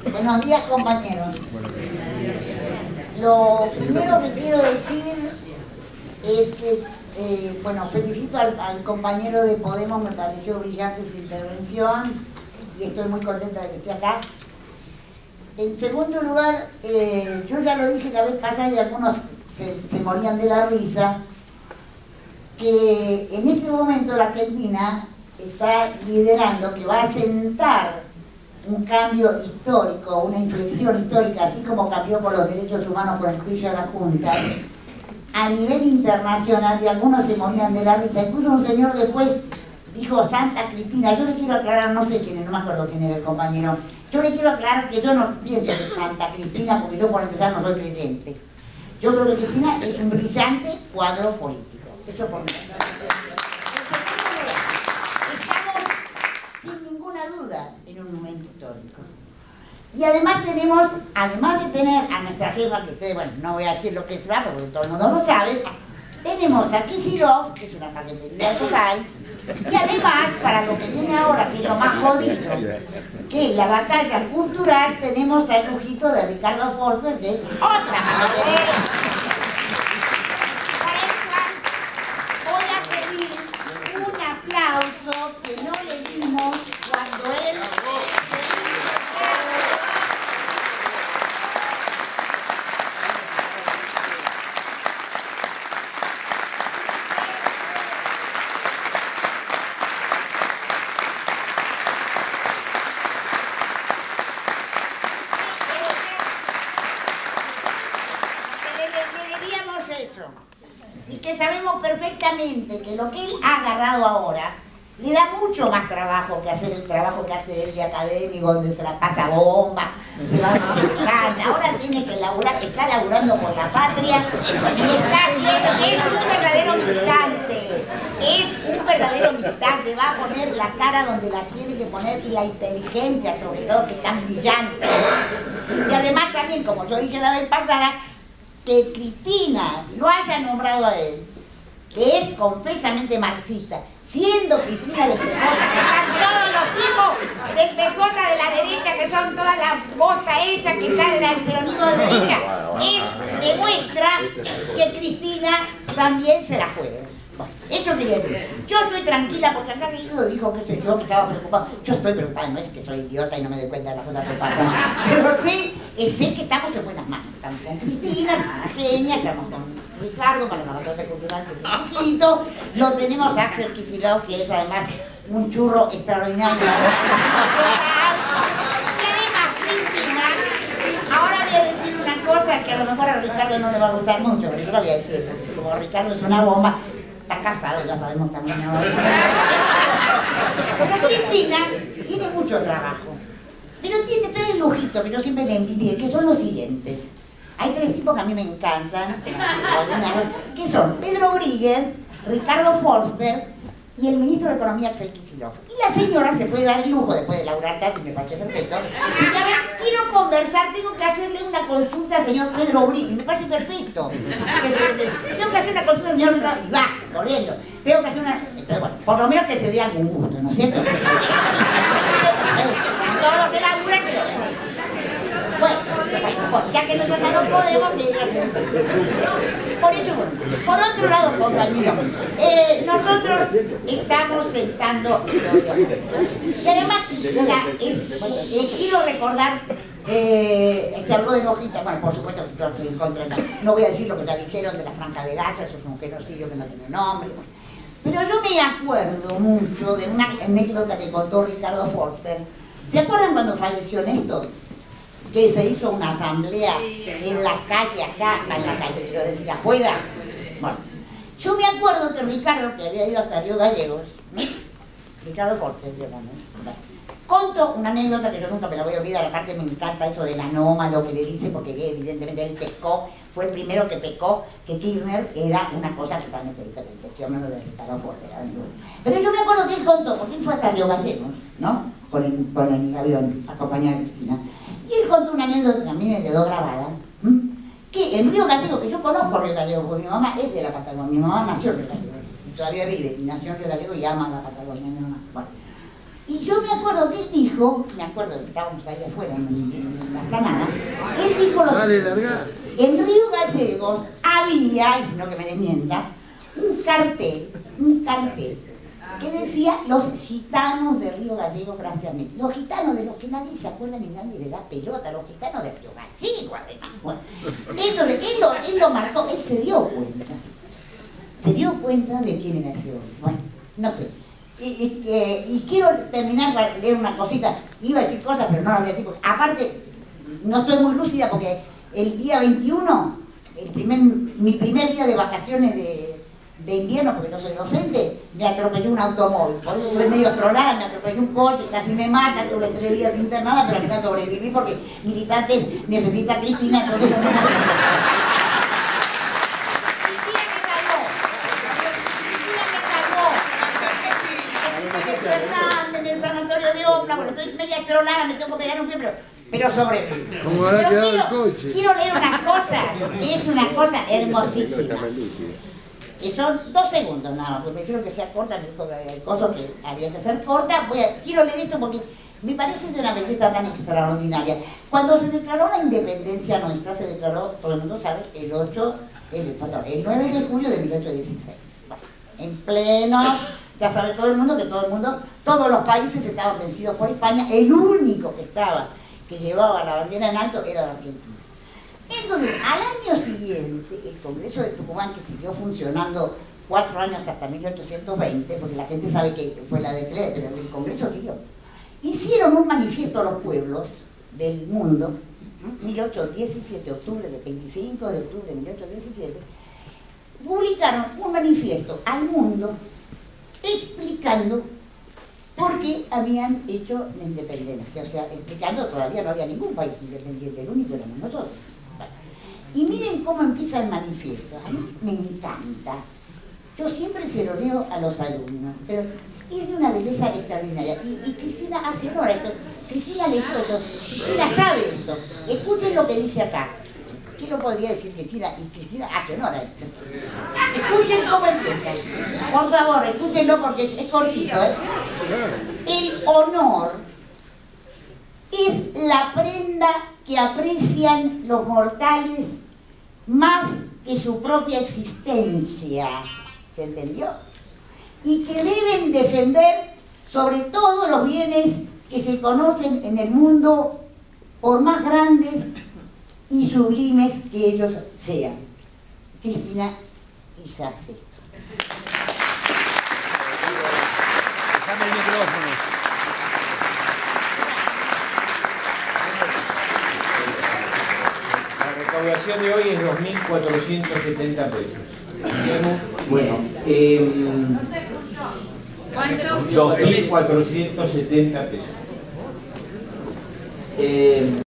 Buenos días, compañeros. Lo primero que quiero decir es que, bueno, felicito al compañero de Podemos, me pareció brillante su intervención y estoy muy contenta de que esté acá. En segundo lugar, yo ya lo dije la vez pasada y algunos se morían de la risa, que en este momento la Argentina está liderando, que va a sentar un cambio histórico, una inflexión histórica, así como cambió por los derechos humanos con el juicio de la Junta, a nivel internacional, y algunos se morían de la risa. Incluso un señor después dijo Santa Cristina. Yo le quiero aclarar, no sé quién es, no me acuerdo quién era el compañero, yo le quiero aclarar que yo no pienso en Santa Cristina, porque yo por empezar no soy creyente. Yo creo que Cristina es un brillante cuadro político. Eso por mí. Duda en un momento histórico. Y además tenemos, además de tener a nuestra jefa, que ustedes, bueno, no voy a decir lo que es porque todo el mundo lo sabe, tenemos a Kicillof, que es una paquetería total, y además, para lo que viene ahora, que es lo más jodido, que es la batalla cultural, tenemos al lujito de Ricardo Forster, que es otra paquetería. Para el cual voy a pedir un aplauso que no le dimos cuando él... Le debíamos eso. Y que sabemos perfectamente que lo que él ha agarrado ahora le da mucho más trabajo que hacer el trabajo que hace él de académico, donde se la pasa bomba, se va a ahora tiene que laburar, está laburando por la patria y está haciendo, es un verdadero militante, va a poner la cara donde la tiene que poner y la inteligencia sobre todo, que es tan brillante. Y además también, como yo dije la vez pasada, que Cristina lo haya nombrado a él, que es confesamente marxista, siendo Cristina de PJ, que están todos los tipos del PJ de la derecha, que son todas las botas esas que están en el peronismo de derecha, demuestra que Cristina también se la juega. Bueno, eso quería decir. Yo estoy tranquila porque acá Guido dijo que soy yo que estaba preocupado. Yo estoy preocupada, no es que soy idiota y no me doy cuenta de las cosas que pasan, pero sí, sé que estamos en buenas manos. Estamos con Cristina, que es una genia, estamos con Ricardo, con la batalla cultural, que es un poquito. Lo tenemos a Axel Kicillof, que es además un churro extraordinario. Y además, Cristina, ahora voy a decir una cosa que a lo mejor a Ricardo no le va a gustar mucho, pero yo lo voy a decir, como Ricardo es una bomba. Está casado, ya sabemos también ahora. Pero Cristina tiene mucho trabajo. Pero tiene tres lujitos que yo siempre le envidié, que son los siguientes. Hay tres tipos que a mí me encantan, que son Pedro Brigues, Ricardo Forster y el ministro de Economía, Axel Kicillof. Y la señora se puede dar el lujo, después de laburar tanto, y me parece perfecto, y a ver, quiero conversar, tengo que hacerle una consulta al señor Pedro Brigues, me parece perfecto. Tengo que hacer una consulta al señor Ricardo, y va, corriendo. Tengo que hacer una... Entonces, bueno, por lo menos que se dé algún gusto, ¿no es cierto? Todo lo que labura, que lo dé. Bueno, ya que nosotros no podemos, por eso, bueno, por otro lado, compañeros, nosotros estamos sentando, y además, quiero recordar, se habló de Lojita, bueno, por supuesto que yo estoy en contra, no voy a decir lo que ya dijeron de la Franja de Gaza, eso es un genocidio que no tiene nombre, pero yo me acuerdo mucho de una anécdota que contó Ricardo Forster. ¿Se acuerdan cuando falleció Néstor? Que se hizo una asamblea en la calle acá, en la calle, quiero decir, afuera. Bueno, yo me acuerdo que Ricardo, que había ido hasta Río Gallegos, Ricardo Forster, contó una anécdota que yo nunca me la voy a olvidar, aparte me encanta eso del anómalo que le dice, porque evidentemente él pescó, fue el primero que pescó, que Kirchner era una cosa totalmente diferente. Estoy hablando de Ricardo Forster. Pero yo me acuerdo que él contó, porque él fue hasta Río Gallegos, ¿no? Con el avión, acompañado de Cristina. Y él contó una anécdota que a mí me quedó grabada, que en Río Gallegos, que yo conozco Río Gallegos, porque mi mamá es de la Patagonia, mi mamá nació en Río Gallegos, y todavía vive, y nació en Río Gallegos y ama la Patagonia, mi mamá. Bueno, Y yo me acuerdo que él dijo, me acuerdo que estábamos ahí afuera en la planada, él dijo lo siguiente: en Río Gallegos había, y si no que me desmienta, un cartel que decía los gitanos de Río Gallegos, Francia México. Los gitanos de los que nadie se acuerda ni nadie le da pelota, los gitanos de Río Gallegos, además. Bueno, entonces, él lo marcó, él se dio cuenta de quién era ese hombre. Bueno, no sé. Y quiero terminar para leer una cosita. Iba a decir cosas, pero no las voy a decir porque, aparte, no estoy muy lúcida porque el día 21, mi primer día de vacaciones de invierno, porque no soy docente, me atropelló un automóvil. Por eso estuve medio trolada, me atropelló un coche, casi me mata, tuve 3 días de internada, pero al final sobreviví porque militantes necesitan Cristina, entonces no me en el sanatorio de Oakland, bueno, estoy media trolada, me tengo que pegar un pie, pero sobreviví. ¿Cómo habrá quedado el coche? Quiero leer una cosa, que es una cosa hermosísima. Que son 2 segundos nada más, porque me dijeron que sea corta, me dijo el coso que había que ser corta. Quiero leer esto porque me parece de una belleza tan extraordinaria. Cuando se declaró la independencia nuestra, se declaró, todo el mundo sabe, el 9 de julio de 1816. Bueno, en pleno, ya sabe todo el mundo que todos los países estaban vencidos por España. El único que llevaba la bandera en alto era la Argentina. Entonces, al año siguiente, el Congreso de Tucumán, que siguió funcionando 4 años hasta 1820, porque la gente sabe que fue la de Clé, pero el Congreso siguió, hicieron un manifiesto a los pueblos del mundo, 1817, octubre del 25 de octubre de 1817, publicaron un manifiesto al mundo explicando por qué habían hecho la independencia, o sea, explicando, todavía no había ningún país independiente, el único éramos nosotros. Y miren cómo empieza el manifiesto. A mí me encanta. Yo siempre se lo leo a los alumnos, pero es de una belleza extraordinaria. Y Cristina hace honor a esto. Cristina leyó esto. Cristina sabe esto. Escuchen lo que dice acá. ¿Qué lo podría decir Cristina? Y Cristina hace honor a esto. Escuchen cómo empieza. Por favor, escúchenlo porque es cortito, ¿eh? El honor es la prenda que aprecian los mortales más que su propia existencia, ¿se entendió? Y que deben defender sobre todo los bienes que se conocen en el mundo, por más grandes y sublimes que ellos sean. Cristina Iza Sexto. Dame el micrófono. La recaudación de hoy es 2.470 pesos. Bueno, 2.470 pesos.